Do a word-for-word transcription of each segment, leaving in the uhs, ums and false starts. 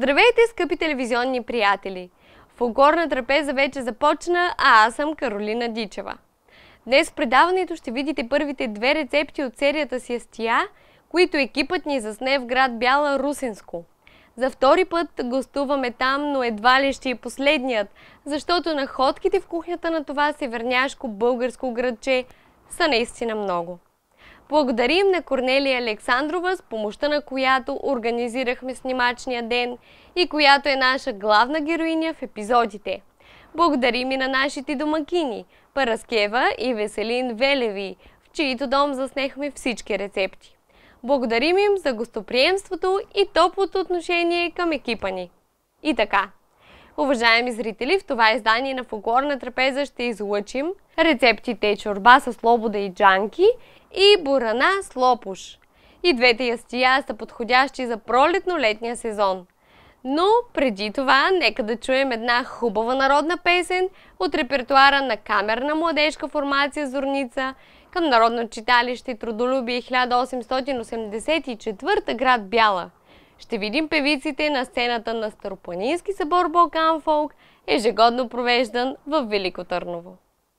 Здравейте, скъпи телевизионни приятели! Фолклорна трапеза вече започна, а аз съм Каролина Дичева. Днес в предаването ще видите първите две рецепти от серията си Ястия, които екипът ни засне в град Бяла, Русенско. За втори път гостуваме там, но едва ли ще е последният, защото находките в кухнята на това северняшко българско градче са наистина много. Благодарим на Корнелия Александрова, с помощта на която организирахме снимачния ден и която е наша главна героиня в епизодите. Благодарим и на нашите домакини Параскева и Веселин Велеви, в чието дом заснехме всички рецепти. Благодарим им за гостоприемството и топлото отношение към екипа ни. И така, уважаеми зрители, в това издание на Фолклорна трапеза ще излъчим рецептите чорба с лобода и джанки и бурана с лопуш. И двете ястия са подходящи за пролетно-летния сезон. Но преди това, нека да чуем една хубава народна песен от репертуара на камерна младежка формация Зорница към Народно читалище Трудолюбие хиляда осемстотин осемдесет и четвърта, град Бяла. Ще видим певиците на сцената на Старопланински събор Балкан Фолк, ежегодно провеждан в Велико Търново.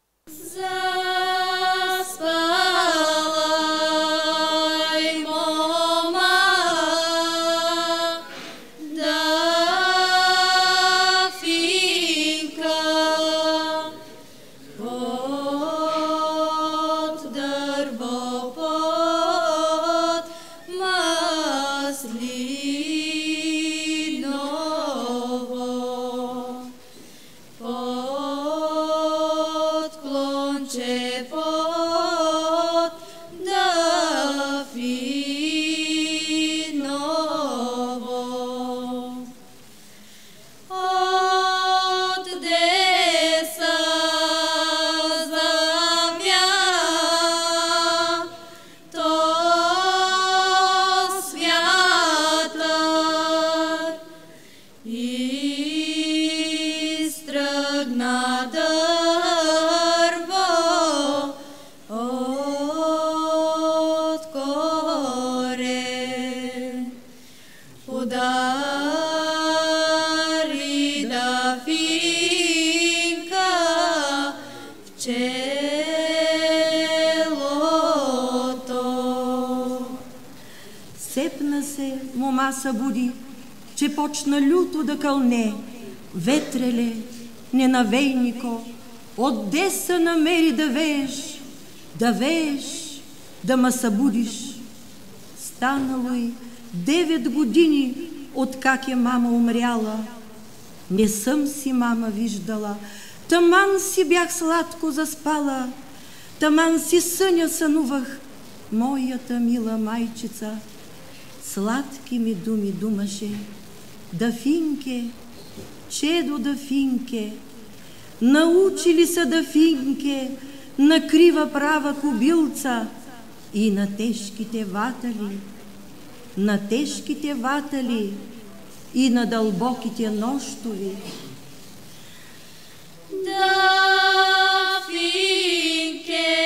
Сепна се, мома събуди, че почна люто да кълне. Ветреле, ненавейнико, отде се намери да вееш, да вееш, да ма събудиш. Станало и девет години, откак е мама умряла. Не съм си мама виждала, таман си бях сладко заспала, таман си съня сънувах, моята мила майчица. Сладки ми думи думаше, Дафинке, чедо Дафинке, научи ли са Дафинке на крива права кобилца и на тежките ватали, на тежките ватали и на дълбоките нощови. Дафинке,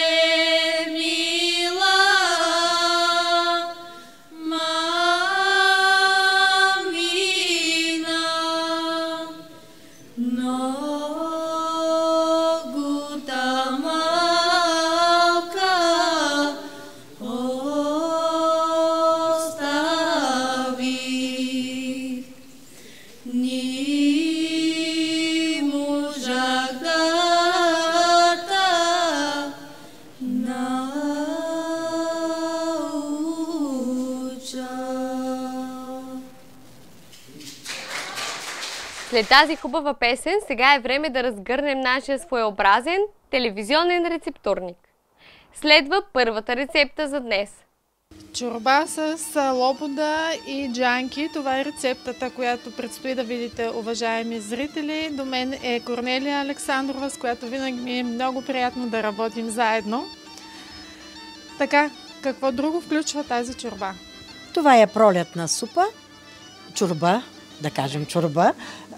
след тази хубава песен, сега е време да разгърнем нашия своеобразен телевизионен рецептурник. Следва първата рецепта за днес. Чорба с лобода и джанки. Това е рецептата, която предстои да видите, уважаеми зрители. До мен е Корнелия Александрова, с която винаги ми е много приятно да работим заедно. Така, какво друго включва тази чорба? Това е пролетна супа, чорба, да кажем чорба,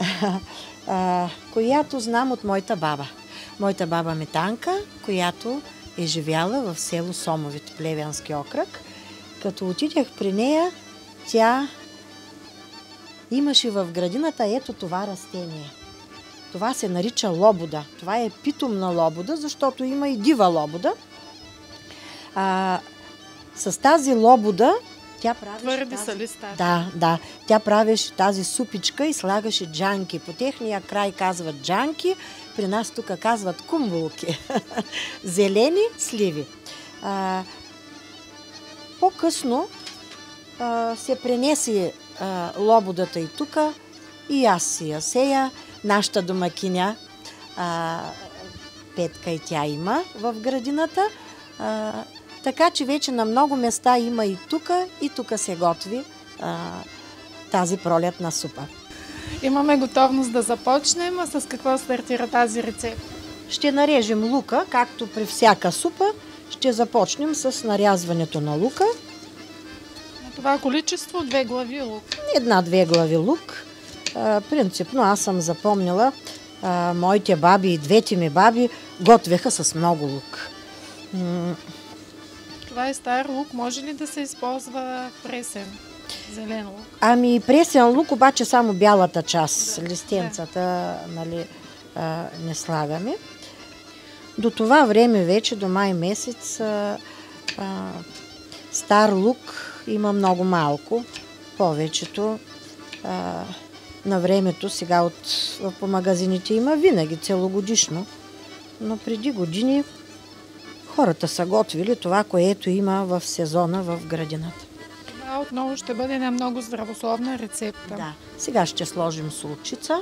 която знам от моята баба. Моята баба Метанка, която е живяла в село Сомовит, Плевенски окръг. Като отидях при нея, тя имаше в градината ето това растение. Това се нарича лобода. Това е питомна лобода, защото има и дива лобода. А, с тази лобода тя правеше... Твърди тази... са листата. Да, да. Тя правеше тази супичка и слагаше джанки. По техния край казват джанки, при нас тук казват кумбулки. Зелени сливи. А, по-късно а, се пренеси а, лободата и тук, и аз си я сея. Нашата домакиня, а, Петка, и тя има в градината. А, така че вече на много места има и тук, и тук се готви а, тази пролетна супа. Имаме готовност да започнем. А с какво стартира тази рецепта? Ще нарежем лука, както при всяка супа. Ще започнем с нарязването на лука. На това количество две глави лук. Една-две глави лук. А, принципно аз съм запомнила, а, моите баби и двете ми баби готвеха с много лук. М- Това е стар лук. Може ли да се използва пресен? Зелен лук. Ами пресен лук, обаче само бялата част, да, листенцата, да. Нали, а, не слагаме. До това време вече, до май месец, а, а, стар лук има много малко. Повечето а, на времето, сега от, по магазините има винаги, целогодишно. Но преди години хората са готвили това, което има в сезона в градината. Това отново ще бъде една много здравословна рецепта. Да. Сега ще сложим солчица.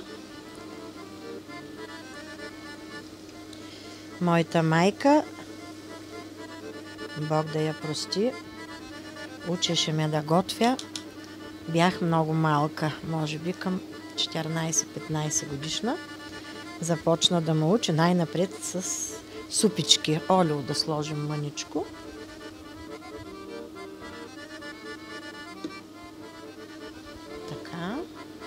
Моята майка, Бог да я прости, учеше ме да готвя. Бях много малка, може би към четиринайсет-петнайсет годишна. Започна да ме учи най-напред с супички. Олио да сложим мъничко. Така.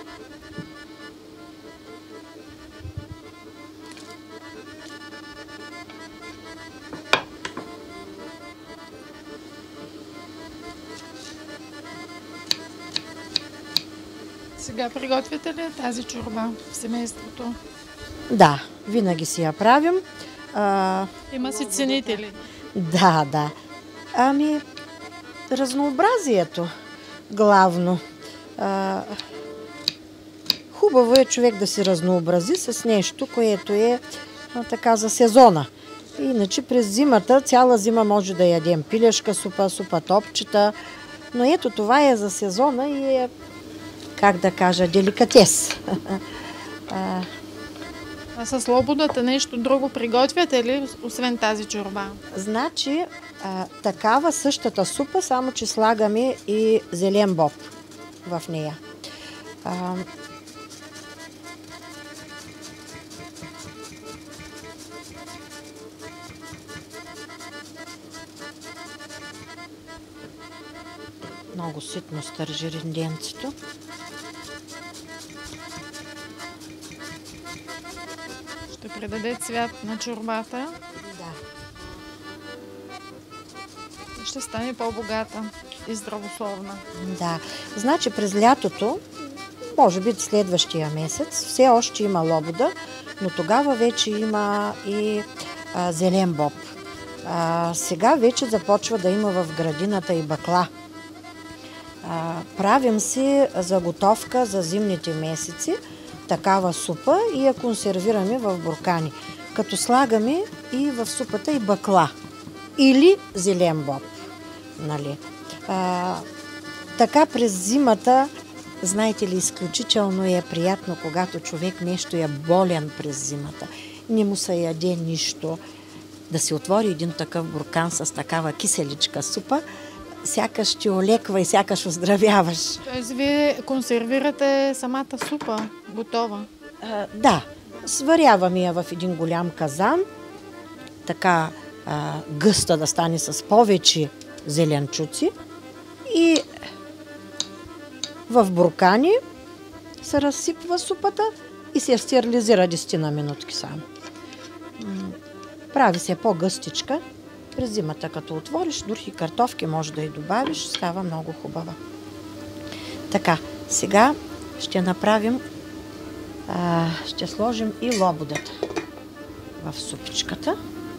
Сега приготвяте ли тази чорба в семейството? Да, винаги си я правим. А, Има си ценители. да, да. Ами, разнообразието главно. А, хубаво е човек да се разнообрази с нещо, което е а, така за сезона. Иначе през зимата, цяла зима може да ядем пилешка супа, супа топчета, но ето това е за сезона и е, как да кажа, деликатес. а, А с лободата нещо друго приготвяте ли, освен тази чорба? Значи, а, такава същата супа, само че слагаме и зелен боб в нея. А, много ситно стържи ренденцето. Ще придаде цвят на чорбата. Да. Ще стане по-богата и здравословна. Да. Значи през лятото, може би следващия месец, все още има лобода, но тогава вече има и а, зелен боб. А, сега вече започва да има в градината и бакла. А, правим си заготовка за зимните месеци, такава супа и я консервираме в буркани, като слагаме и в супата и бакла или зелен боб. Нали. А, така през зимата, знаете ли, изключително е приятно, когато човек нещо е болен през зимата. Не му се яде нищо. Да се отвори един такъв буркан с такава киселичка супа, сякаш ти олеква и сякаш оздравяваш. Тоест вие консервирате самата супа готова? А, да, сваряваме я в един голям казан, така а, гъста да стане с повече зеленчуци и в буркани се разсипва супата и се стерилизира десет на минутки само. Прави се по-гъстичка. През зимата, като отвориш, дори и картофки може да й добавиш, става много хубава. Така, сега ще направим, а, ще сложим и лободата в супичката.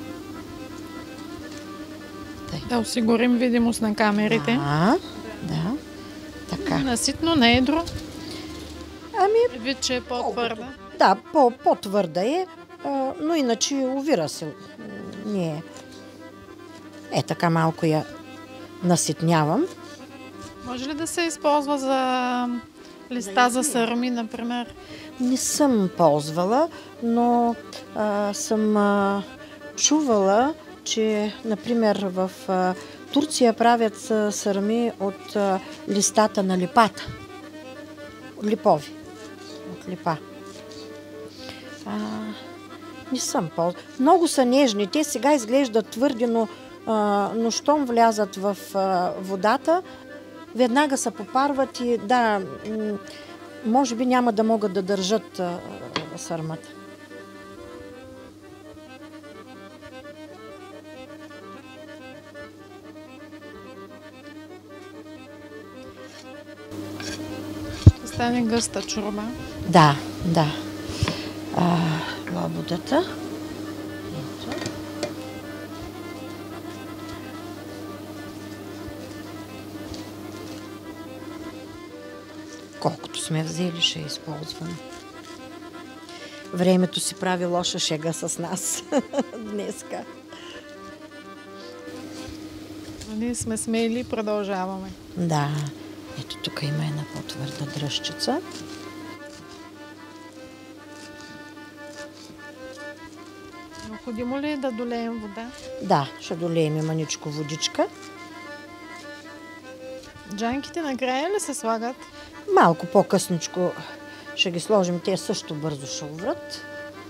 Тъй. Да осигурим видимост на камерите. Да, да. Така. Наситно, не едро. Ами, Предвид, че е по-твърда. да, по- по-твърда е, а, но иначе увира се. Не. Е, така малко я наситнявам. Може ли да се използва за листа за сърми, например? Не съм ползвала, но а, съм а, чувала, че, например, в а, Турция правят а, сърми от а, листата на липата. Липови. От липа. А, не съм ползвала. Много са нежни. Те сега изглеждат твърди, но, а, но щом влязат в а, водата, веднага се попарват и да, м- може би няма да могат да държат а, а, сърмата. Ще стане гъста чорба. Да, да. А, лободата. Ето. Колкото сме взели, ще използваме. Времето си прави лоша шега с нас днеска. Но ние сме смели и продължаваме. Да. Ето тук има една по-твърда дръжчица. Необходимо ли е да долеем вода? Да, ще долеем и маничко водичка. Джанките накрая ли се слагат? Малко по-късничко ще ги сложим. Те също бързо ще уврат.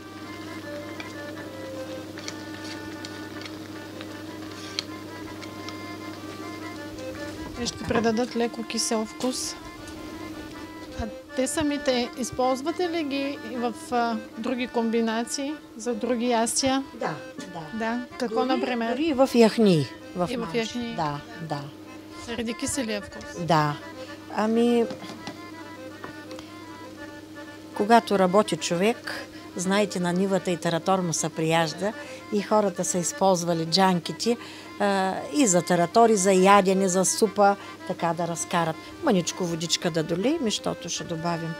Те ще предадат леко кисел вкус. А те самите използвате ли ги в а, други комбинации, за други ястия? Да, да. Да. Какво, Дори- например? Дори и в яхни. В И в манчи. яхни. Да, да, Заради киселия вкус. да. Ами, когато работи човек, знаете, на нивата и таратор му се прияжда и хората са използвали джанките а, и за таратор, и за ядене, за супа, така да разкарат. Маничко водичка да долеем, защото ще добавим.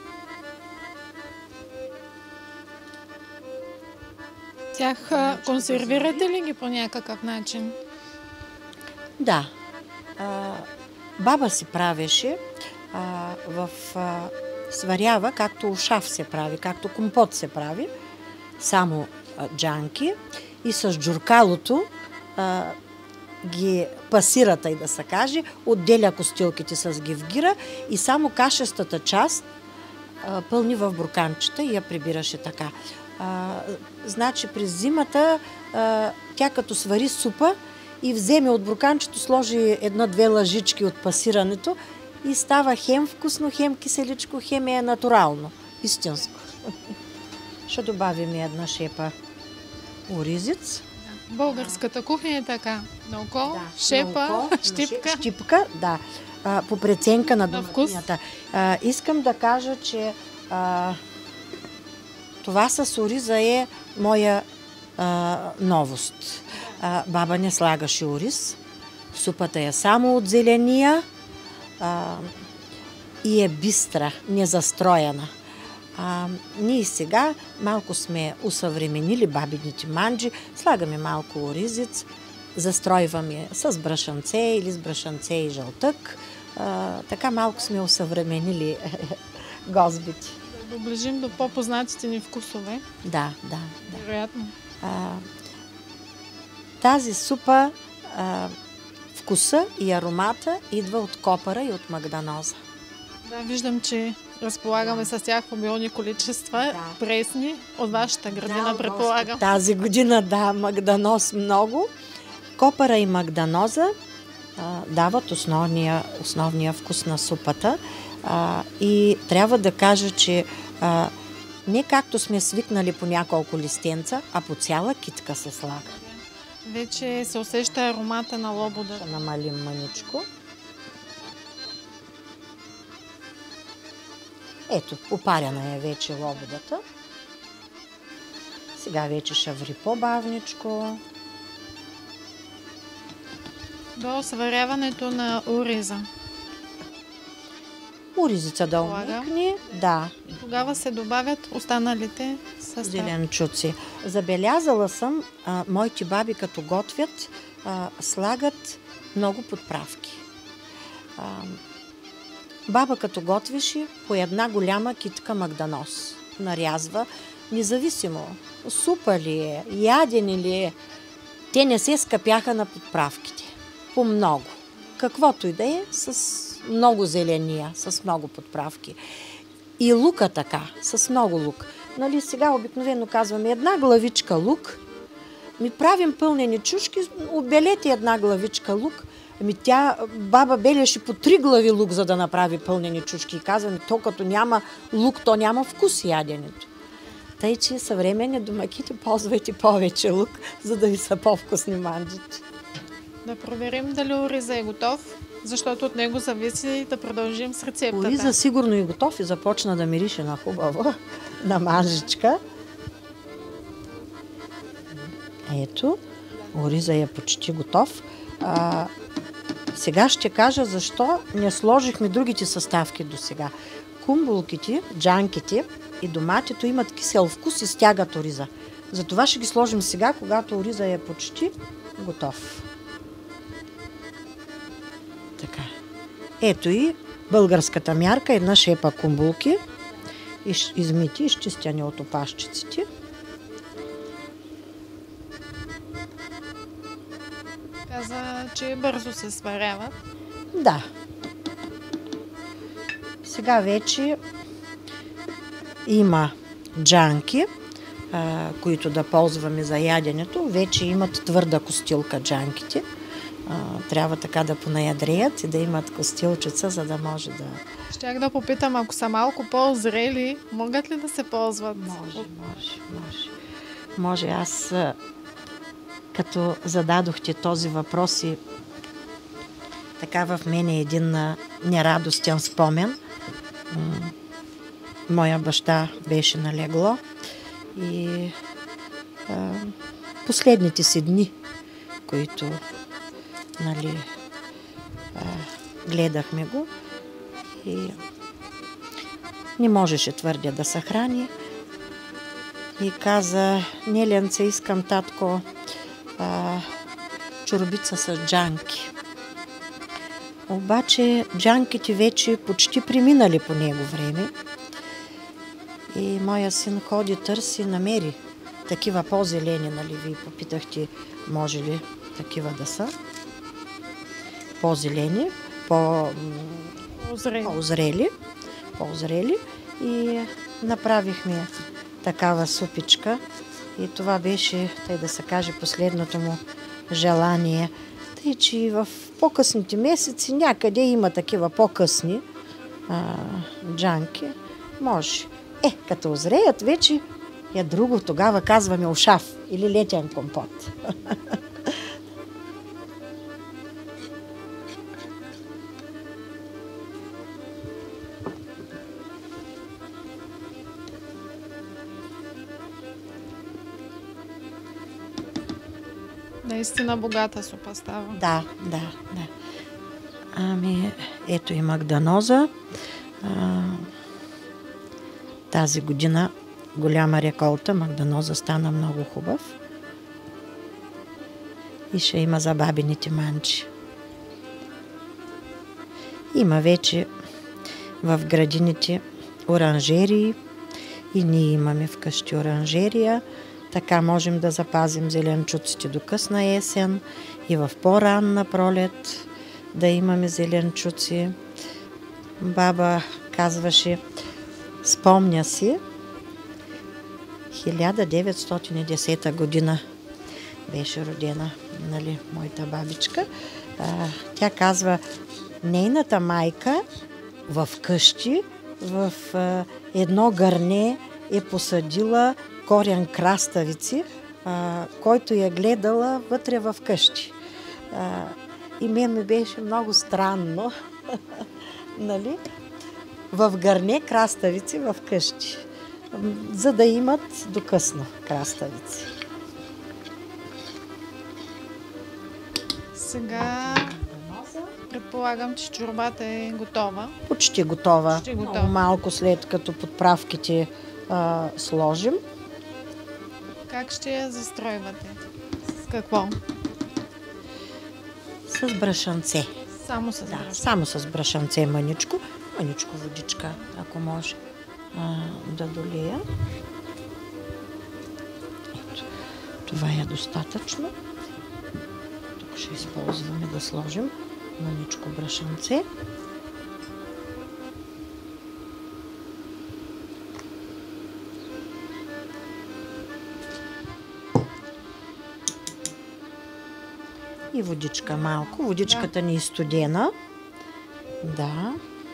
Тях а, консервирате ли ги по някакъв начин? Да. А, баба си правеше а, в а, сварява, както ушав се прави, както компот се прави, само а, джанки и с джуркалото а, ги пасира, тъй да се каже, отделя костилките с гивгира и само кашестата част а, пълни в бурканчета и я прибираше така. А, значи през зимата а, тя като свари супа и вземе от бурканчето, сложи една-две лъжички от пасирането и става хем вкусно, хем киселичко, хем е натурално, истинско. Ще добавим и една шепа оризец. Българската кухня е така. На око, шепа, на око, на щипка. ше- Щипка, да. А, по преценка на На вкус. домакинята. А, искам да кажа, че а, това с ориза е моя а, новост. А, баба не слагаше ориз. Супата е само от зеления а, и е бистра, незастроена. А, ние сега малко сме усъвременили бабините манджи, слагаме малко оризец, застройваме с брашанце или с брашанце и жълтък. А, така малко сме усъвременили гозбите. Да доближим до по-познатите ни вкусове. Да, да, да. Вероятно. А, тази супа, а, вкуса и аромата идва от копъра и от магданоза. Да, виждам, че разполагаме с тях в обилни количества. Да. Пресни. От вашата градина, Да, предполагам. Тази година, да, магданоз много. Копъра и магданоза а, дават основния, основния вкус на супата. А, и трябва да кажа, че а, не както сме свикнали по няколко листенца, а по цяла китка се слага. Вече се усеща аромата на лобода. Ще намалим мъничко. Ето, попаряна е вече лободата. Сега вече ще ври по-бавничко. До сваряването на ориза. Оризица да Полага. умикне. Да, Тогава се добавят останалите състави. зеленчуци. Забелязала съм, а, моите баби като готвят, а, слагат много подправки. А, баба като готвеше по една голяма китка магданоз. Нарязва, независимо супа ли е, ядени ли е, те не се скъпяха на подправките. По много. Каквото и да е, с много зеления, с много подправки. И лука така, с много лук. Нали, сега обикновено казваме една главичка лук, ми правим пълнени чушки, обелете една главичка лук. Ами тя, баба белеше по три глави лук, за да направи пълнени чушки. И казваме, то като няма лук, то няма вкус яденето. Тъй, че съвременни домаките ползвайте повече лук, за да ви са по-вкусни манджите. Да проверим дали ориза е готов, защото от него зависи да продължим с рецептата. Ориза сигурно и готов и започна да мирише на хубаво, на манжичка. Ето, ориза е почти готов. А, сега ще кажа защо не сложихме другите съставки до сега. Кумбулките, джанките и доматито имат кисел вкус и стягат ориза. Затова ще ги сложим сега, когато ориза е почти готов. Така. Ето и българската мярка, една шепа кумбулки, измити, изчистяни от опашчиците. Каза, че бързо се сваряват. Да. Сега вече има джанки, а, които да ползваме за яденето. Вече имат твърда костилка джанките. А, трябва така да понаядреят и да имат костилчица, за да може да... Щях да попитам, ако са малко по-зрели, могат ли да се ползват? Може, може, може. Може. Аз, а, като зададохте този въпрос и така в мен е един а, нерадостен спомен. М- Моя баща беше налегло и а, последните си дни, които нали, а, гледахме го и не можеше твърде да се храни и каза, Неленце, искам, татко, а, чорбица с джанки. Обаче джанките вече почти преминали по него време и моя син ходи, търси, намери такива по-зелени, нали, вие попитахте, може ли такива да са по-зелени, по- Озрели. по-озрели, по-озрели и направихме такава супичка и това беше, тъй да се каже, последното му желание. Тъй, че и в по-късните месеци някъде има такива по-късни а, джанки. Може. Е, като озреят вече е друго, тогава казваме ушав или летен компот. Наистина богата супа става. Да, да, да. Ами, ето и магданоза. А, тази година голяма реколта, магданоза стана много хубав. И ще има за бабините манчи. Има вече в градините оранжерии и ние имаме вкъщи оранжерия. Така можем да запазим зеленчуците до късна есен и в по-ранна пролет да имаме зеленчуци. Баба казваше, спомня си, хиляда деветстотин и десета година беше родена, нали, моята бабичка. А, тя казва, нейната майка в къщи, в а, едно гърне е посадила корен краставици, а, който я гледала вътре в къщи. А, и мен ми беше много странно, нали? в гърне краставици в къщи, за да имат до късно краставици. Сега предполагам, че чорбата е готова. Почти готова. Почти готова. Много малко след като подправките а, сложим. Как ще я застройвате? С какво? С брашанце. Само с Да, брашно. само с брашанце мъничко. Мъничко водичка, ако може а, да долия. Ето, това е достатъчно. Тук ще използваме да сложим мъничко брашанце. И водичка малко. Водичката ни е студена. Да.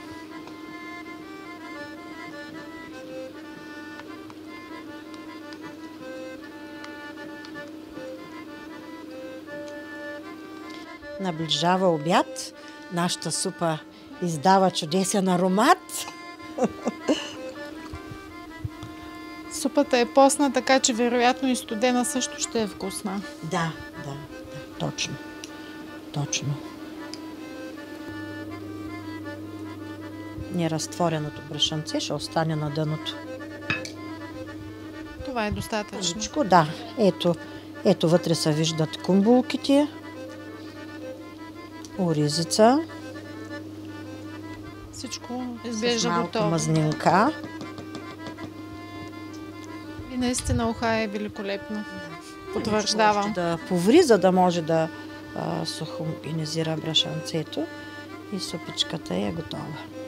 Наближава обяд. Нашата супа издава чудесен аромат. Супата е постна, така че вероятно и студена също ще е вкусна. Да, да, да, точно. Точно. Неразтвореното брашанце ще остане на дъното. Това е достатъчно. Всичко, да. Ето, ето вътре се виждат кумбулките. Оризица. Всичко С изглежда малко готово. мазнинка. И наистина уха е великолепно. Потвърждавам. Още да поври, за да може да а, сухоминизира брашанцето. И супичката е готова.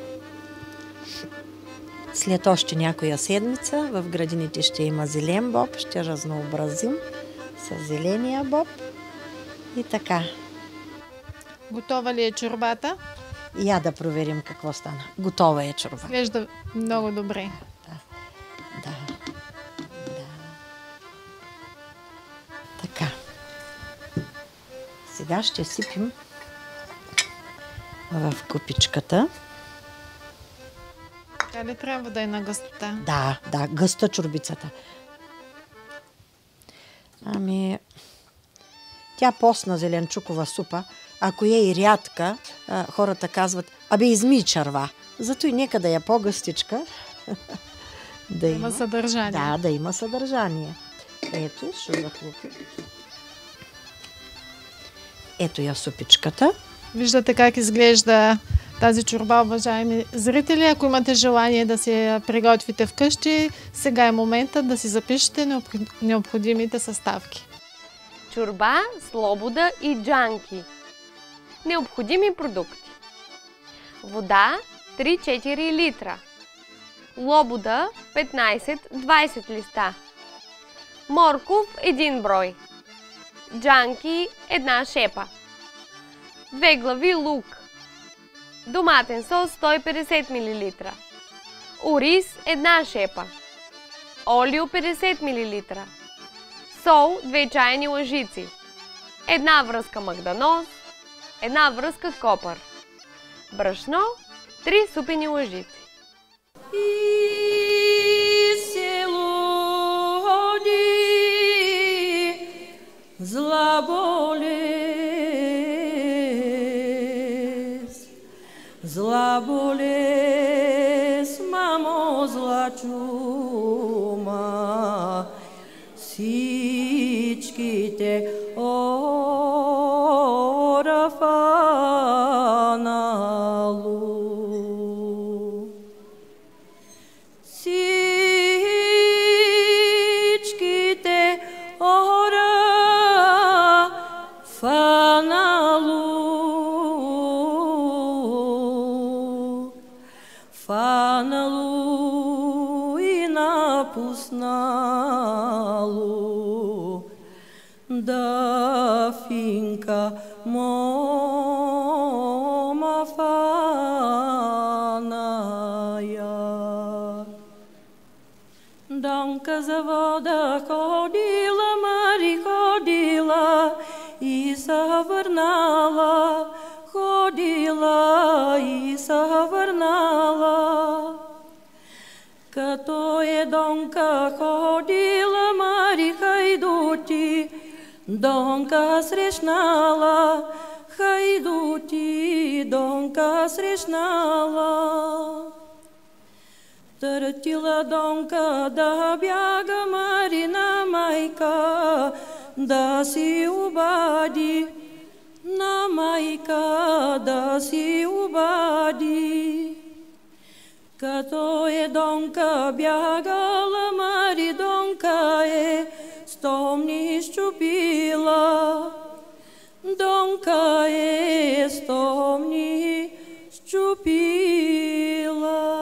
След още някоя седмица в градините ще има зелен боб. Ще разнообразим с зеления боб. И така. Готова ли е чорбата? Я да проверим какво стана. Готова е чорба. Изглежда много добре. Да. Да. Така. Сега ще сипим в купичката. Тя ли трябва да е на гъстота? Да, да, гъста чорбицата. Ами, тя постна зеленчукова супа, ако е и рядка, а, хората казват, абе измий черва. Зато и нека да е по-гъстичка. Да Има съдържание. Да, да има съдържание. Ето, ще захлупим. Ето я супичката. Виждате как изглежда тази чорба, уважаеми зрители. Ако имате желание да си я приготвите вкъщи, сега е момента да си запишете необходимите съставки. Чорба с лобода и джанки. Необходими продукти. Вода три-четири литра. Лобода петнайсет-двайсет листа. Морков един брой. Джанки една шепа. Две глави лук. Доматен сос сто и петдесет милилитра. Ориз една шепа. Олио петдесет милилитра. Сол две чайни лъжици. Една връзка магданоз. Една връзка копър. Брашно три супени лъжици. И село ходи зла болест, зла болест, мамо, зла чума, всичките орафанало. Всичките орафанало, фанало и напуснало, да финка мома фаная. Донка за вода ходила, Мари ходила и се върнала, ходила и се върнала. е Донка ходила, Мари хайдути, Донка срещнала, хайдути, Донка срещнала. Търтила Донка да бяга, Марина майка, да си обади, на майка да си обади. Като е Донка бягала, Мари Донка е стомни щупила. Донка е стомни щупила.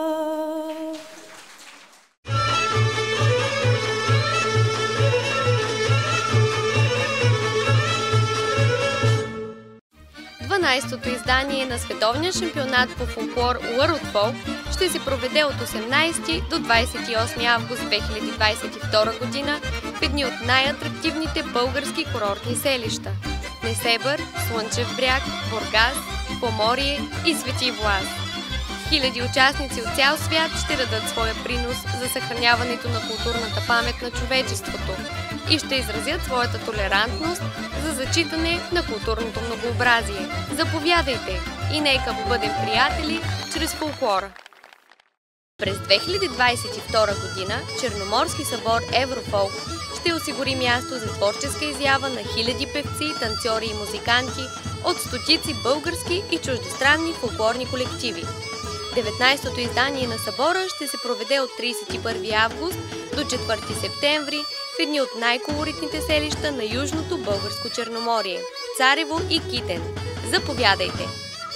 дванадесетото издание на световния шампионат по фолклор World Folk ще се проведе от осемнадесети до двадесет и осми август две хиляди двадесет и втора година в едни от най-атрактивните български курортни селища – Несебър, Слънчев бряг, Бургас, Поморие и Свети Влас. Хиляди участници от цял свят ще дадат своя принос за съхраняването на културната памет на човечеството и ще изразят своята толерантност за зачитане на културното многообразие. Заповядайте и нека бъдем приятели чрез фолклора! През две хиляди двадесет и втора година Черноморски събор Еврофолк ще осигури място за творческа изява на хиляди певци, танцори и музиканти от стотици български и чуждестранни фолклорни колективи. деветнадесетото издание на събора ще се проведе от тридесет и първи август до четвърти септември в едни от най-колоритните селища на Южното българско Черноморие – Царево и Китен. Заповядайте!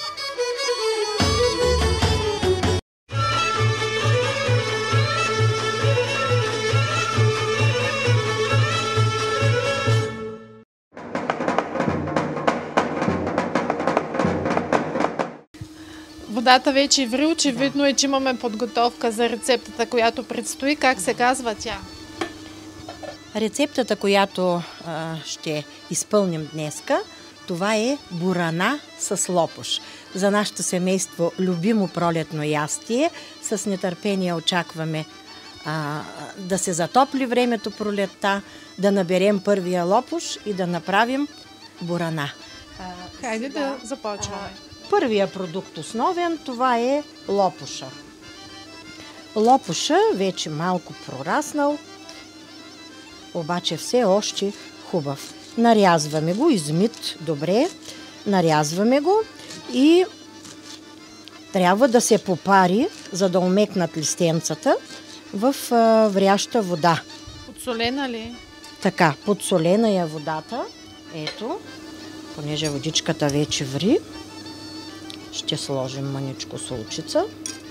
Водата вече ври, очевидно е, че имаме подготовка за рецептата, която предстои. Как се казва тя? Рецептата, която а, ще изпълним днеска, това е бурана с лопуш. За нашето семейство любимо пролетно ястие. С нетърпение очакваме а, да се затопли времето пролетта, да наберем първия лопуш и да направим бурана. Хайде да започваме. Първия продукт основен, това е лопуша. Лопуша вече малко прораснал, обаче все още хубав. Нарязваме го, измит добре, нарязваме го и трябва да се попари, за да омекнат листенцата в а, вряща вода. Подсолена ли? Така, подсолена е водата. Ето, понеже водичката вече ври, ще сложим мъничко солчица.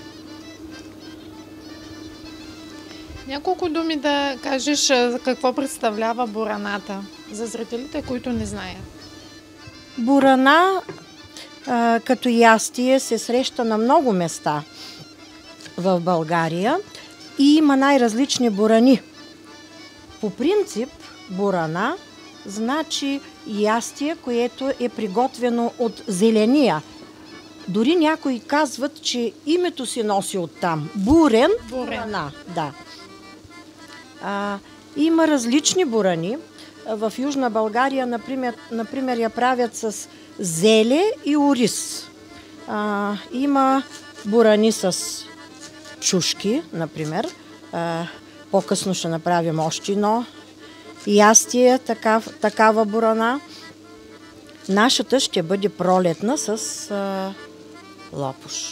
Няколко думи да кажеш за какво представлява бураната, за зрителите, които не знаят. Бурана а, като ястие се среща на много места в България и има най-различни бурани. По принцип, бурана значи ястие, което е приготвено от зеления. Дори някои казват, че името си носи оттам. Бурен, Бурен. бурана. Да. А, има различни бурани. В Южна България, например, например я правят с зеле и ориз. А, има бурани с чушки, например. А, по-късно ще направим още едно ястие, такав, такава бурана. Нашата ще бъде пролетна с а, лопуш.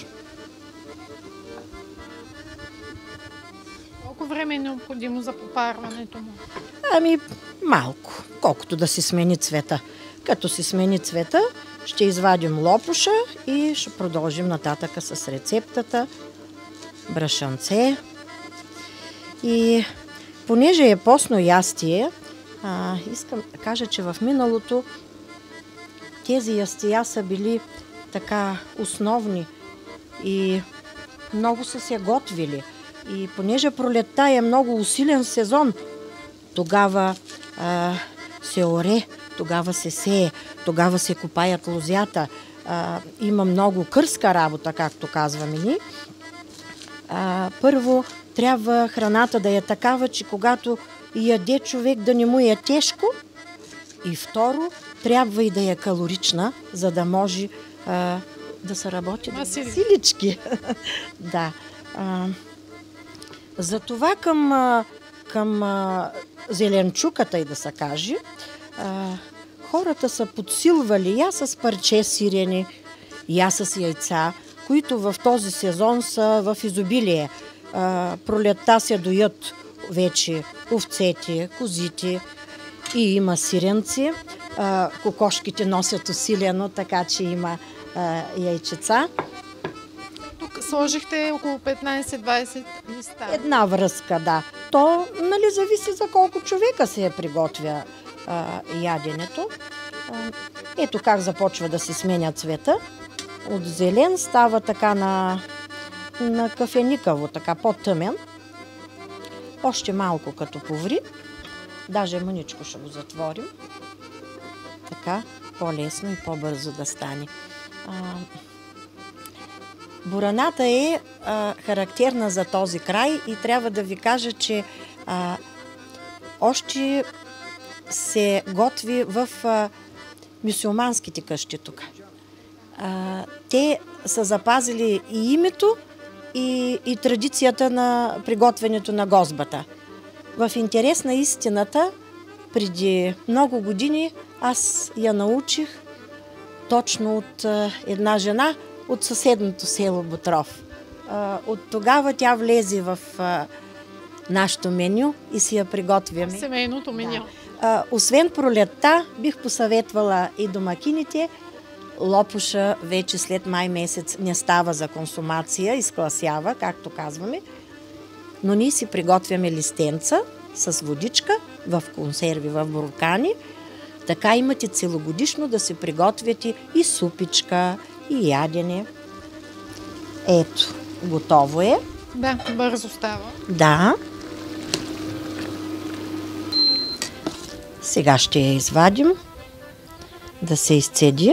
Колко време е необходимо за попарването му? Ами малко, колкото да си смени цвета. Като си смени цвета, ще извадим лопуша и ще продължим нататъка с рецептата. Брашанце. И понеже е постно ястие, а, искам да кажа, че в миналото тези ястия са били така основни и много са се готвили. И понеже пролетта е много усилен сезон, тогава а, се оре, тогава се сее, тогава се копаят лозята. А, има много кърска работа, както казваме ни. А, първо трябва храната да е такава, че когато яде човек да не му е тежко. И второ, трябва и да е калорична, за да може а, да се работи да силички. Да. А, затова към, а, към а, зеленчуката, и да се каже, а, хората са подсилвали я с парче сирене, я с яйца, които в този сезон са в изобилие. А, пролетта се доят вече овцете, козите и има сиренци. А, кокошките носят усилено, така че има а, яйчеца. Тук сложихте около петнайсет-двайсет листа. Една връзка, да. То, нали, зависи за колко човека се приготвя а, яденето. А, ето как започва да се сменя цвета. От зелен става така на, на кафеникаво, така по-тъмен. Още малко като поври. Даже мъничко ще го затворим. Така, по-лесно и по-бързо да стане. А, Бураната е а, характерна за този край и трябва да ви кажа, че а, още се готви в а, мюсюлманските къщи тук. А, те са запазили и името, и, и традицията на приготвянето на гозбата. В интерес на истината, преди много години аз я научих точно от а, една жена от съседното село Бутров. А, от тогава тя влезе в а, нашето меню и си я приготвяме. Семейното меню. Да. А, освен пролетта, бих посъветвала и домакините. Лопуша вече след май месец не става за консумация, изкласява, както казваме. Но ние си приготвяме листенца с водичка в консерви, в буркани. Така имате целогодишно да си приготвяте и супичка, и ядене. Ето, готово е. Да, бързо става. Да. Сега ще я извадим да се изцеди.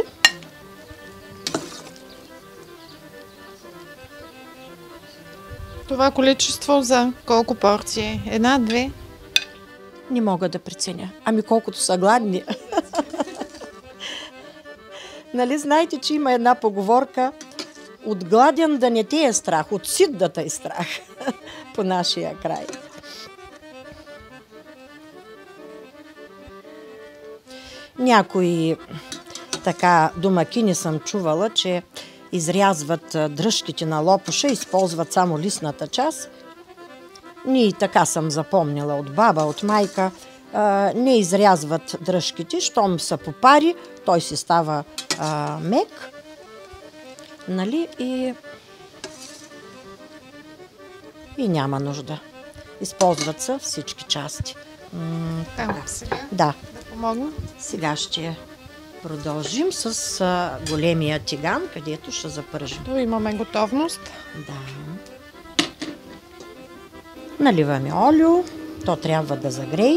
Това количество за колко порции? Една, две? Не мога да преценя. Ами колкото са гладни. Нали знаете, че има една поговорка: от гладен да не те е страх, от сит да те е страх по нашия край. Някои така домакини съм чувала, че изрязват дръжките на лопуша, използват само листната част. Ние така съм запомнила от баба, от майка. А, не изрязват дръжките, щом са попари, той си става а, мек. Нали? И, и няма нужда. Използват се всички части. М- Там сега да. да помогна. Сега ще продължим с а, големия тиган, където ще запържим. То имаме готовност. Да. Наливаме олио. То трябва да загрее.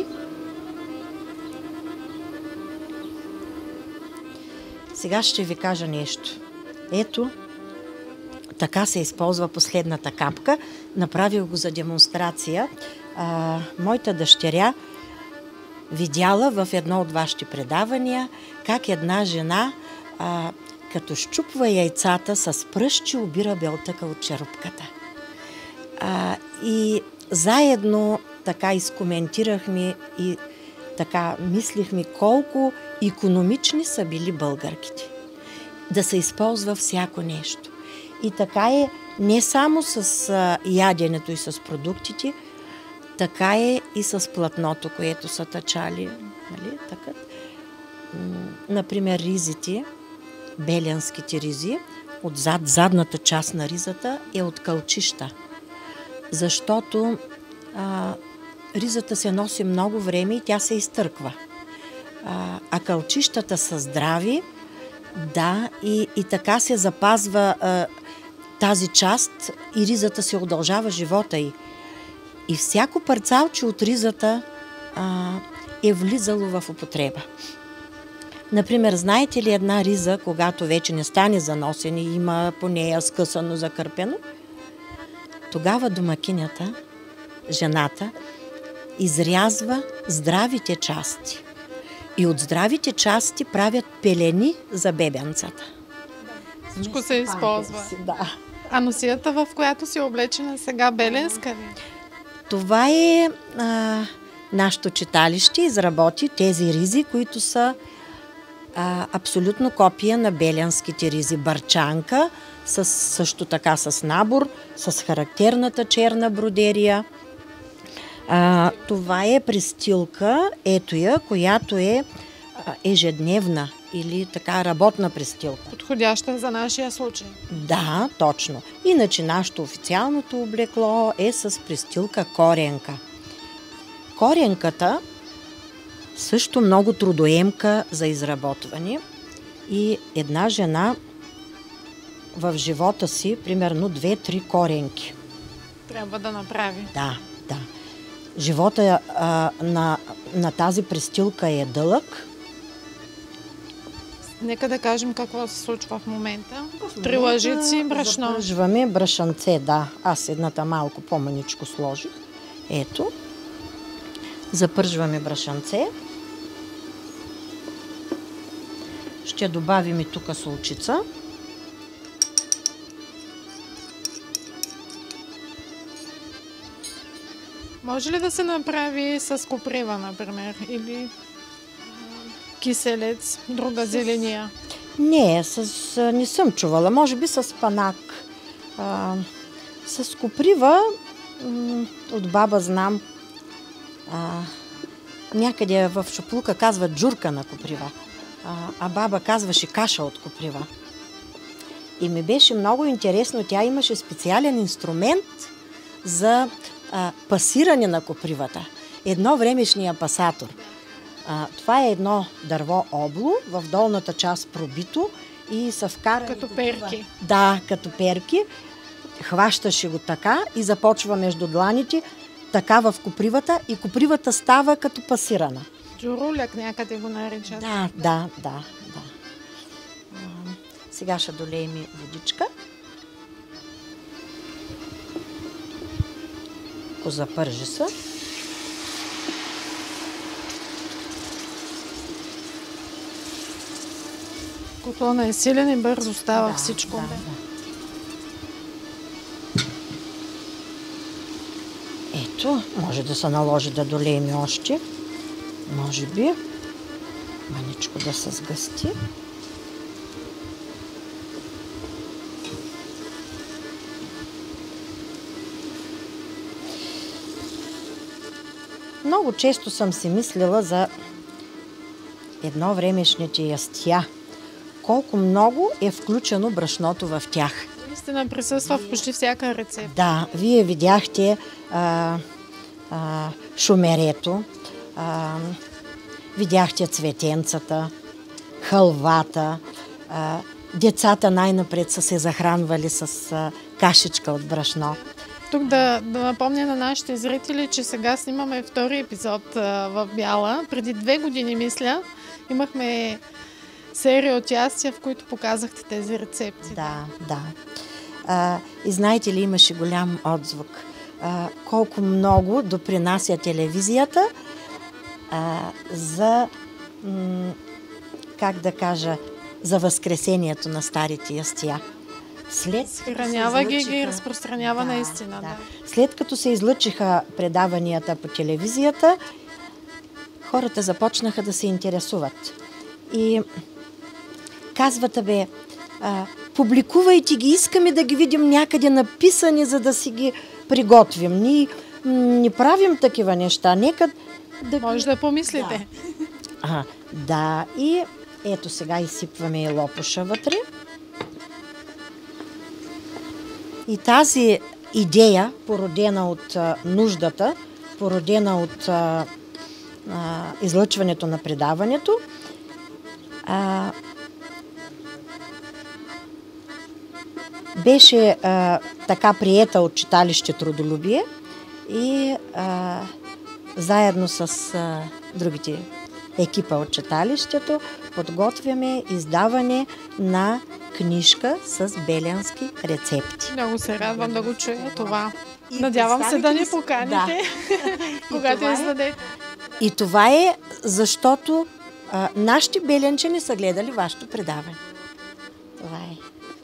Сега ще ви кажа нещо. Ето, така се използва последната капка. Направих го за демонстрация. А, моята дъщеря видяла в едно от вашите предавания как една жена, а, като щупва яйцата с пръстче, обира белтъка от черупката. А, и заедно така изкоментирахме и така мислихме колко икономични са били българките. Да се използва всяко нещо. И така е не само с а, яденето и с продуктите, така е и с платното, което са тъчали. Нали? Така. Например, ризите, белянските ризи, отзад, задната част на ризата е от кълчища. Защото а, ризата се носи много време и тя се изтърква. А, а кълчищата са здрави, да, и, и така се запазва а, тази част и ризата се удължава живота й. И всяко парцалче от ризата а, е влизало в употреба. Например, знаете ли една риза, когато вече не стане за носене, има по нея скъсано, закърпено, тогава домакинята жената изрязва здравите части. И от здравите части правят пелени за бебенцата. Всичко се използва. Да. А носията, в която си облечена сега, беленска ли? Това е а, нашето читалище, изработи тези ризи, които са а, абсолютно копия на беленските ризи. Барчанка, с, също така с набор, с характерната черна бродерия. А, това е престилка, ето я, която е а, ежедневна или така работна престилка. Подходяща за нашия случай. Да, точно. Иначе нашето официалното облекло е с престилка коренка. Коренката също много трудоемка за изработване и една жена в живота си примерно две-три коренки. Трябва да направи. Да, да. Живота а, на, на тази престилка е дълъг. Нека да кажем какво се случва в момента. Три лъжици брашно. Запържваме брашанце, да. Аз едната малко по-маничко сложих. Ето. Запържваме брашанце. Ще добавим и тук солчица. Може ли да се направи с коприва, например, или киселец, друга зеления? Не, с, не съм чувала. Може би с панак. А, с коприва м- от баба знам. А, някъде в Шоплука казват джурка на коприва, а, а баба казваше каша от коприва. И ми беше много интересно. Тя имаше специален инструмент за а, пасиране на копривата. Едно времешния пасатор. А, това е едно дърво обло, в долната част пробито и са вкарани... Като перки. Да, като перки. Хващаше го така и започва между дланите, така в копривата и копривата става като пасирана. Джуруляк някъде го наричат. Да, да, да, да. А, сега ще долеем и водичка. Ако запържи се. Котлона е силен и бързо става Да, всичко. да, да. Ето, може да се наложи да долеем още. Може би. Маничко да се сгъсти. Много често съм си мислила за едно времешните ястия. Колко много е включено брашното в тях. Наистина присъства в почти всяка рецепта. Да, вие видяхте а, а, шумерето, а, видяхте цветенцата, халвата. А, децата най-напред са се захранвали с а, кашичка от брашно. Тук да, да напомня на нашите зрители, че сега снимаме втори епизод а, в Бяла. Преди две години, мисля, имахме серия от ястия, в които показахте тези рецепти. Да, да. А, и знаете ли, имаше голям отзвук. А, колко много допринася телевизията а, за, м- как да кажа, за възкресението на старите ястия. След Съхранява ги и ги разпространява да, наистина. Да. Да. След като се излъчиха предаванията по телевизията, хората започнаха да се интересуват. И казват, бе, а, публикувайте ги, искаме да ги видим някъде написани, за да си ги приготвим. Ние не правим такива неща. Нека да... Може да помислите. Да. А, да, и ето сега изсипваме и лопуша вътре. И тази идея, породена от а, нуждата, породена от а, а, излъчването на предаването, а, беше а, така приета от читалище Трудолюбие и а, заедно с а, другите екипа от читалището подготвяме издаване на книжка с беленски рецепти. Много се радвам да го чуя това. И Надявам се да представите ли ни си- поканите, Да. когато това е- издадете. И това е защото а, нашите беленчени са гледали вашето предаване. Това е.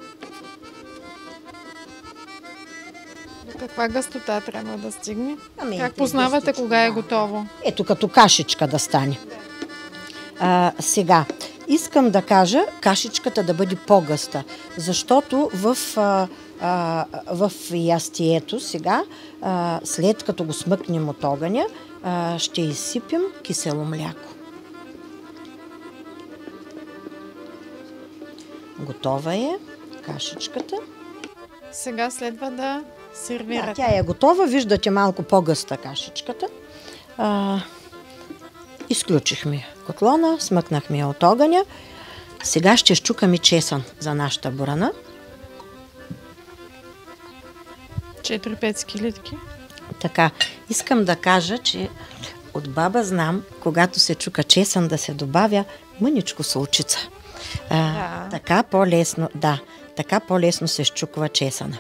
До каква гъстота трябва да стигне? Ами, Как те познавате гъстички, кога е да. готово? Ето като кашичка да стане. А, сега, искам да кажа кашичката да бъде по-гъста, защото в, а, а, в ястието сега, а, след като го смъкнем от огъня, а, ще изсипем кисело мляко. Готова е кашичката. Сега следва да Да, сервирате. тя е готова. Виждате малко по-гъста кашичката. А, изключихме котлона, смъкнахме я от огъня. Сега ще щукаме чесън за нашата бурана. четири-пет скилитки. Така, искам да кажа, че от баба знам, когато се чука чесън, да се добавя мъничко солчица. А, Да. Така по-лесно, да, така по-лесно се щуква чесъна.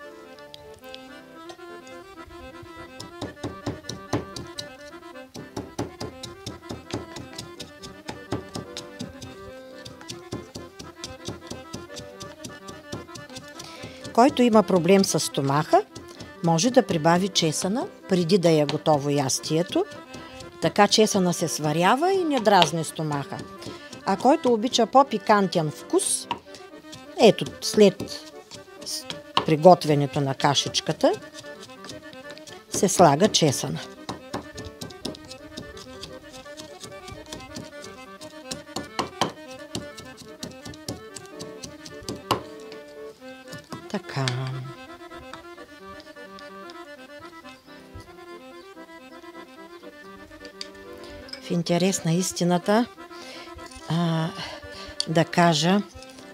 Който има проблем с стомаха, може да прибави чесъна преди да е готово ястието. Така чесъна се сварява и не дразни стомаха. А който обича по-пикантен вкус, ето след приготвянето на кашичката, се слага чесъна. Така. В интерес на истината а, да кажа,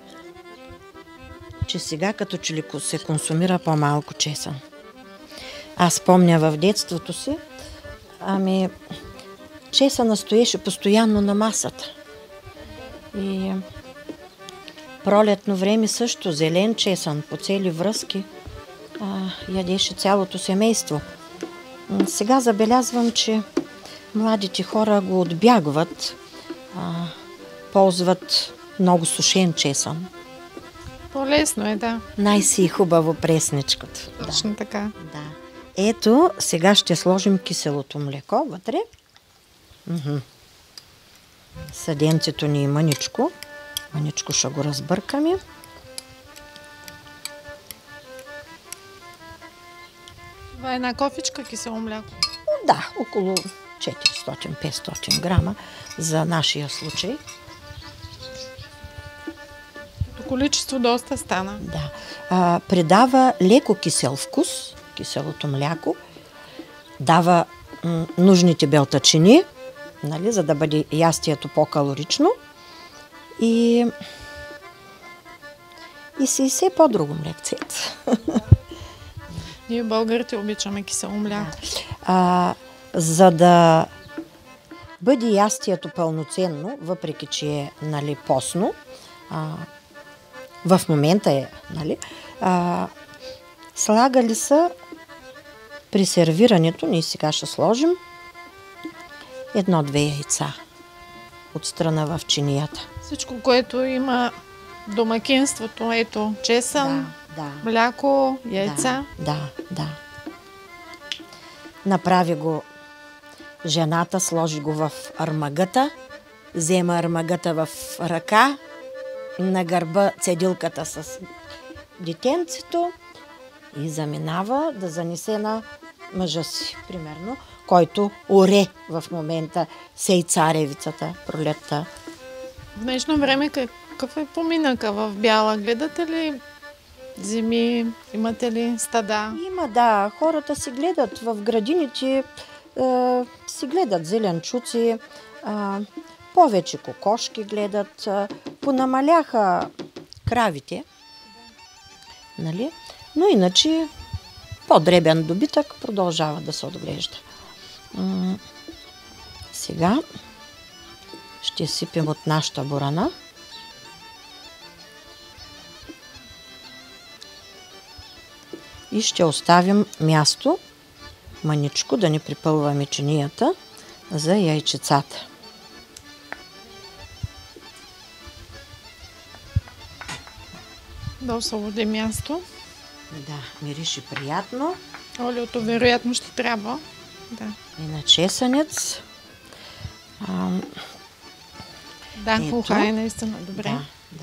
че сега като че ли се консумира по-малко чесън. Аз помня в детството си, ами чесъна стоеше постоянно на масата. И пролетно време също зелен чесън по цели връзки а, ядеше цялото семейство. М, Сега забелязвам, че младите хора го отбягват, а, ползват много сушен чесън. По-лесно е, да. Най-си и хубаво пресничкото. Точно така. Да. Ето, сега ще сложим киселото млеко вътре. Мгм. Съденцето ни е мъничко. Мъничко ще го разбъркаме. Това е една кофичка кисело мляко. Да, около четиристотин-петстотин грама за нашия случай. До количество доста стана. Да. А, придава леко кисел вкус, киселото мляко. Дава м, нужните белтачини, нали, за да бъде ястието по-калорично. И, и се изсе по-друго млекцето. Ние българите обичаме кисело мляко. А, за да бъде ястието пълноценно, въпреки че е, нали, постно, а, в момента е, нали, а, слагали са при сервирането, ние сега ще сложим едно-две яйца от страна в чинията. Всичко, което има домакинството, ето чесън, Да, да. мляко, яйца. Да, да. Направи го жената, сложи го в армагата, взема армагата в ръка, на гърба цедилката с детенцето и заминава да занесе на мъжа си, примерно, който оре в момента сей царевицата, пролетта. В днешно време какъв е поминъка в Бяла? Гледате ли зими? Имате ли стада? Има, да, хората си гледат в градините, е, си гледат зеленчуци, е, повече кокошки гледат, е, понамаляха кравите, нали? Но иначе по-дребен добитък продължава да се отглежда. М- Сега ще сипем от нашата бурана. и ще оставим място мъничко да не припълваме чинията за яйчецата. Да освободи място. Да, мирише приятно. Олиото вероятно ще трябва. Да. И на чесънец. А, Да, уха е наистина добре. Да, да.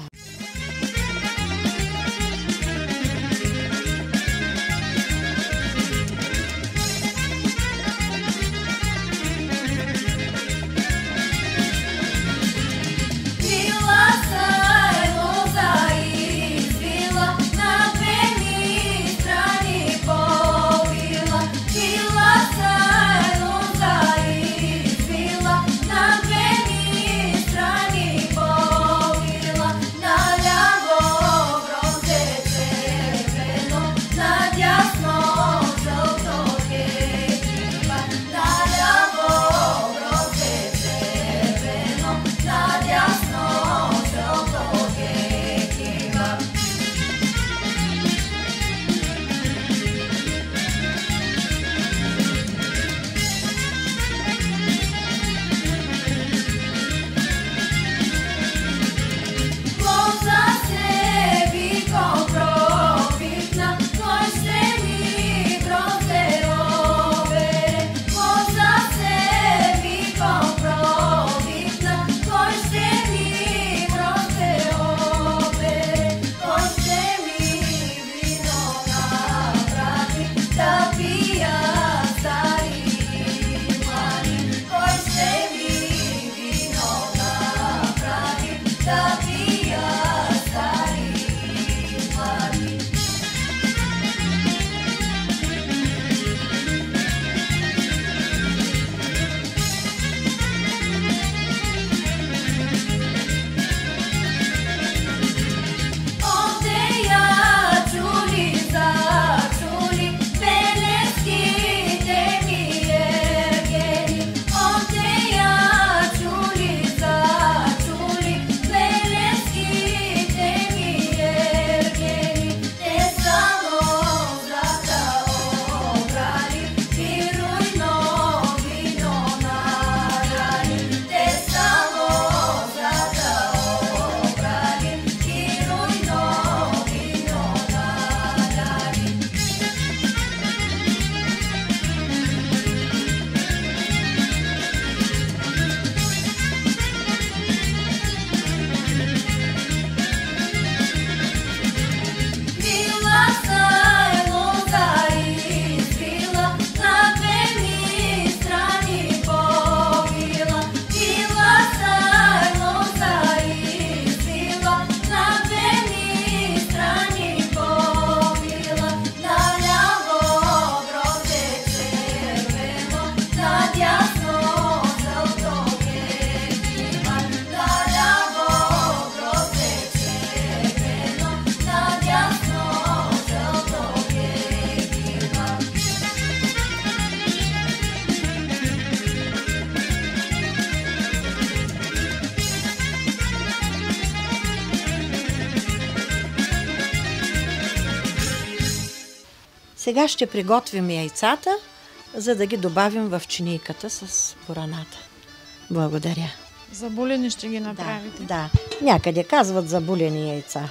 Сега ще приготвим яйцата, за да ги добавим в чинийката с бураната. Благодаря. Забулени ще ги направите? Да, да. Някъде казват забулени яйца.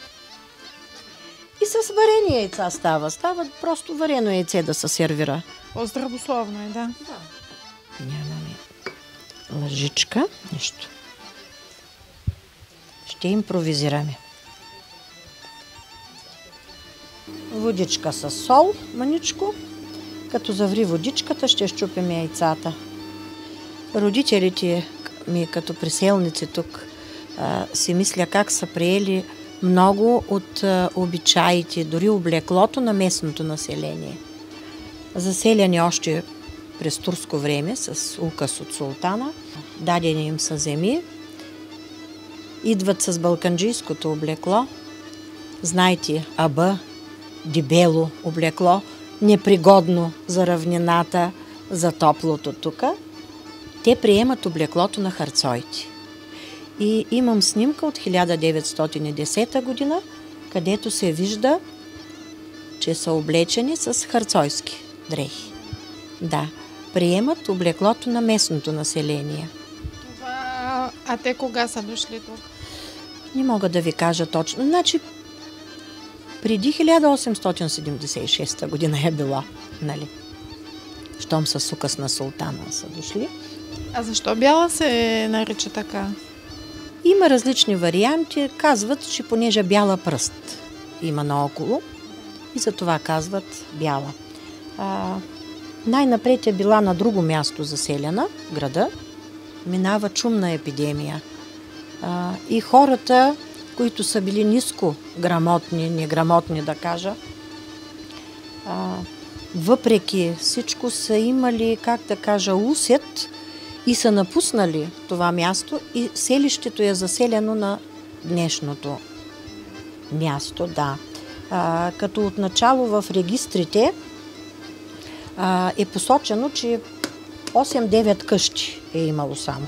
И с варени яйца става. Става просто варено яйце да се сервира. По-здравословно е, да. Да. Нямаме лъжичка, нищо. Ще импровизираме. Водичка с сол, мъничко. Като заври водичката, ще щупим яйцата. Родителите ми, като приселници тук, си мисля как са приели много от обичаите, дори облеклото на местното население. Заселяни още през турско време с указ от султана, дадени им са земи, идват с балканджийското облекло, знайте, аба, дебело облекло, непригодно за равнината, за топлото тук. Те приемат облеклото на харцойти. И имам снимка от хиляда деветстотин и десета година, където се вижда, че са облечени с харцойски дрехи. Да, приемат облеклото на местното население. Това... А те кога са дошли тук? Не мога да ви кажа точно. Значи, преди хиляда осемстотин седемдесет и шеста година е било, нали? Щом с указ на султана са дошли. А защо бяла се нарича така? Има различни варианти. Казват, че понеже бяла пръст има наоколо и за това казват бяла. А, най-напред е била на друго място заселена, града. Минава чумна епидемия. А, и хората, които са били ниско грамотни, неграмотни да кажа, а, въпреки всичко са имали, как да кажа, усет и са напуснали това място и селището е заселено на днешното място, да. А, като отначало в регистрите а, е посочено, че осем-девет къщи е имало само.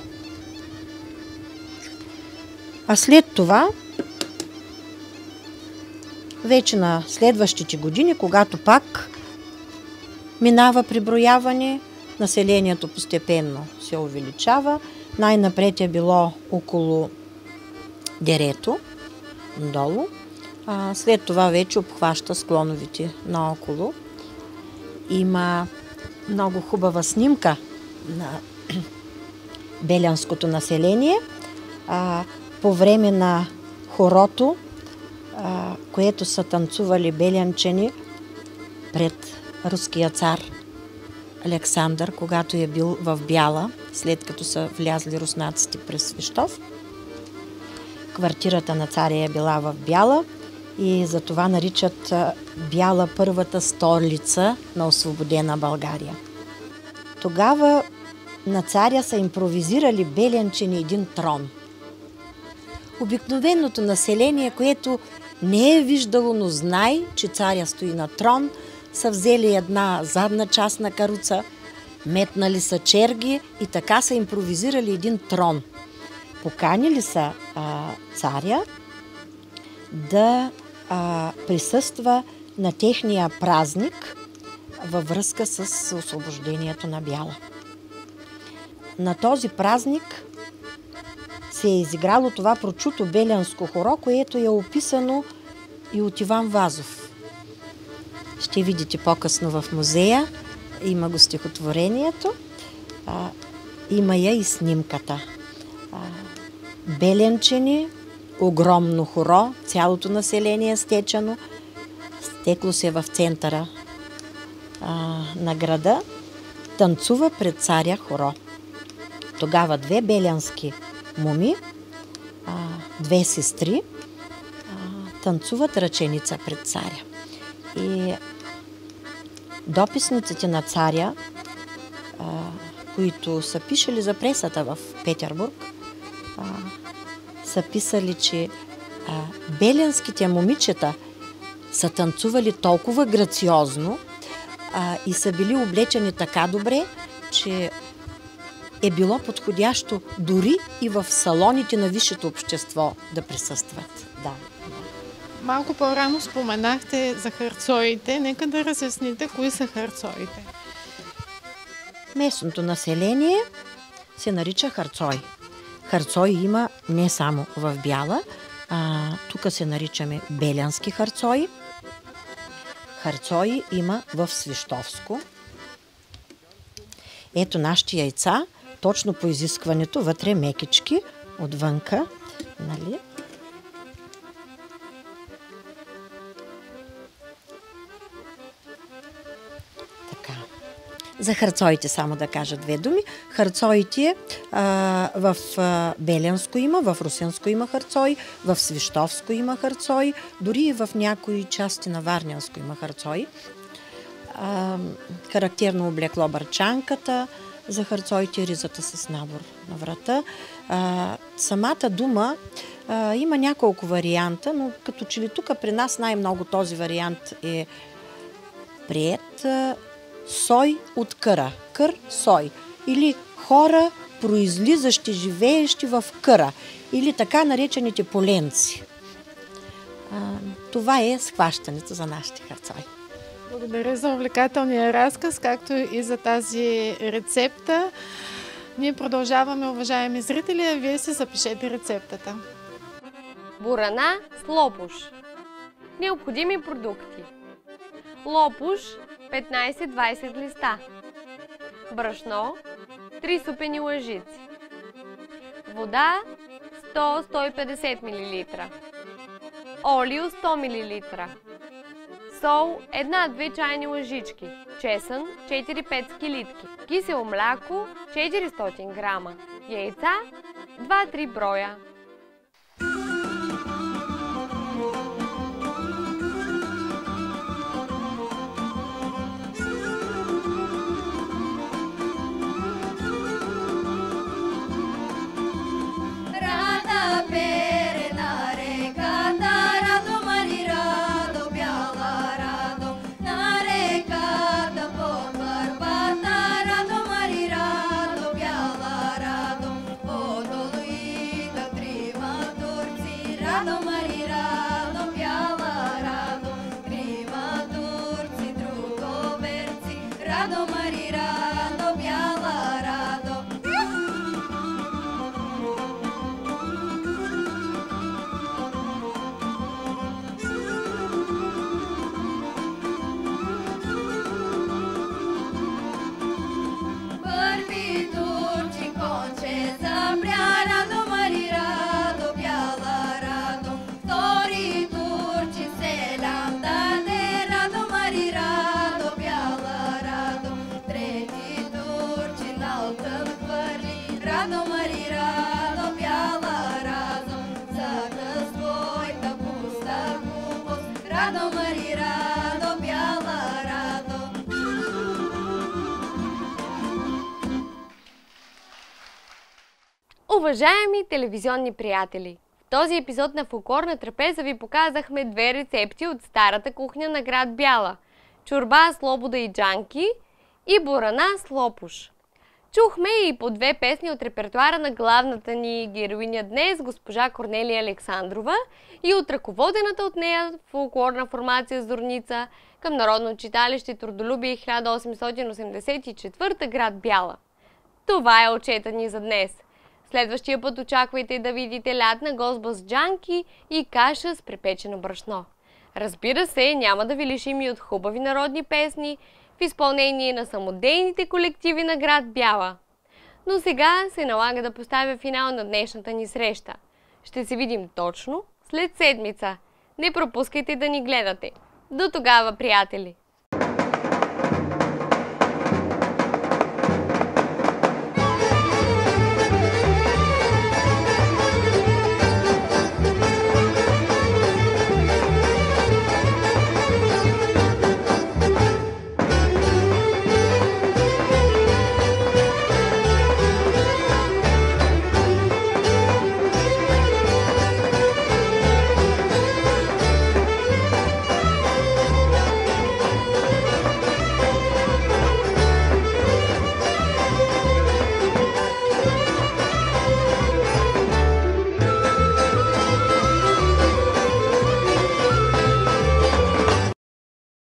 А след това, вече на следващите години, когато пак минава преброяване, населението постепенно се увеличава. Най-напред е било около дерето, долу. А след това вече обхваща склоновите наоколо. Има много хубава снимка на белянското население а, по време на хорото, а, което са танцували белянчени пред руския цар Александър, когато е бил в Бяла, след като са влязли руснаците през Свищов. Квартирата на царя е била в Бяла и затова наричат Бяла първата столица на освободена България. Тогава на царя са импровизирали белянчени един трон. Обикновеното население, което не е виждало, но знае, че царя стои на трон, са взели една задна част на каруца, метнали са черги и така са импровизирали един трон. Поканили са а, царя да а, присъства на техния празник във връзка с освобождението на Бяла. На този празник се е изиграло това прочуто белянско хоро, което е описано и от Иван Вазов. Ще видите по-късно в музея. Има го стихотворението. А, има я и снимката. А, белянчени, огромно хоро, цялото население е стечено. Стекло се в центъра а, на града. Танцува пред царя хоро. Тогава две белянски моми, а, две сестри, а, танцуват ръченица пред царя. И дописниците на царя, а, които са пишели за пресата в Петербург, а, са писали, че а, белянските момичета са танцували толкова грациозно а, и са били облечени така добре, че е било подходящо дори и в салоните на висшето общество да присъстват. Да. Малко по-рано споменахте за харцоите. Нека да разясните кои са харцоите. Местното население се нарича харцой. Харцой има не само в Бяла, а тук се наричаме белянски харцои. Харцои има в Свищовско. Ето нашите яйца, точно по изискването, вътре мекички, отвънка, нали? Така. За харцоите само да кажа две думи. Харцоите а, в а, Белянско има, в Русенско има харцой, в Свищовско има харцой, дори и в някои части на Варненско има харцой. А, характерно облекло бърчанката, за харцоите ризата с набор на врата. А, самата дума а, има няколко варианта, но като че ли тук при нас най-много този вариант е приет. А, сой от къра. Кър, сой. Или хора, произлизащи, живеещи в къра. Или така наречените поленци. А, това е схващането за нашите харцои. Благодаря за увлекателния разказ, както и за тази рецепта. Ние продължаваме, уважаеми зрители, а вие си запишете рецептата. Бурана с лопуш. Необходими продукти: лопуш петнайсет-двайсет листа, брашно три супени лъжици, вода сто до сто и петдесет милилитра, олио сто милилитра, сол една-две чайни лъжички, чесън четири-пет скилитки, кисело мляко четиристотин грама, яйца два-три броя. Уважаеми телевизионни приятели, в този епизод на Фолклорна трапеза ви показахме две рецепти от старата кухня на град Бяла – чорба с лобода и джанки и бурана с лопуш. Чухме и по две песни от репертуара на главната ни героиня днес, госпожа Корнелия Александрова, и от ръководената от нея фолклорна формация Зорница към Народно читалище Трудолюбие хиляда осемстотин осемдесет и четвърта, град Бяла. Това е отчетът ни за днес. Следващия път очаквайте да видите лятна гозба с джанки и каша с препечено брашно. Разбира се, няма да ви лишим и от хубави народни песни в изпълнение на самодейните колективи на град Бяла. Но сега се налага да поставя финал на днешната ни среща. Ще се видим точно след седмица. Не пропускайте да ни гледате. До тогава, приятели!